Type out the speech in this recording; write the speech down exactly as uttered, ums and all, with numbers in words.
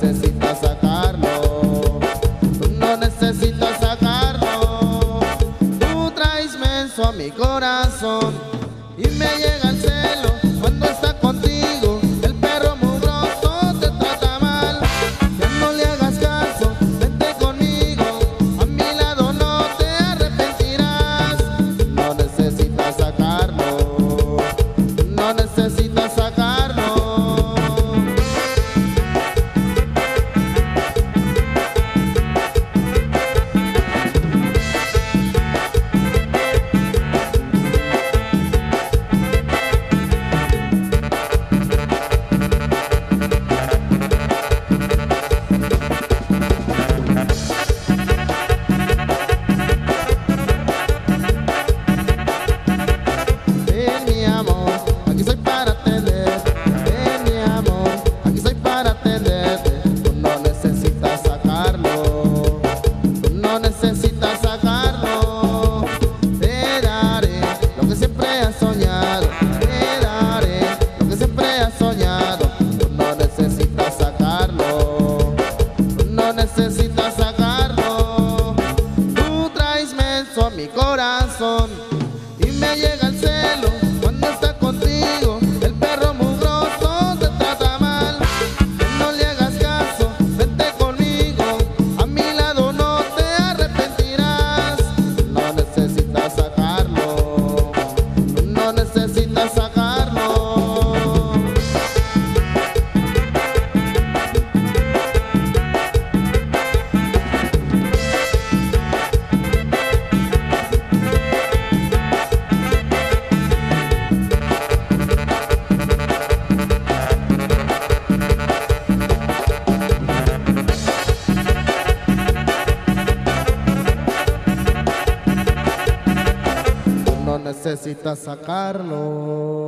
necesitas sacarlo, tú no necesitas sacarlo. Tú traes menso a mi corazón y me llega el celo cuando está contigo. El perro mugroso te trata mal, ya no le hagas caso, vente conmigo, a mi lado no te arrepentirás. No necesitas sacarlo, no necesitas sacarlo. Necesitas sacarlo, te daré lo que siempre has soñado, te daré lo que siempre has soñado. Tú no necesitas sacarlo, tú no necesitas sacarlo. Tú traes menso a mi corazón y me llega el celo cuando está contigo. El perro mugroso te trata mal, no le hagas caso, vente conmigo, a mi lado no te arrepentirás. No necesitas sacarlo, no necesitas sacarlo. No necesitas sacarlo.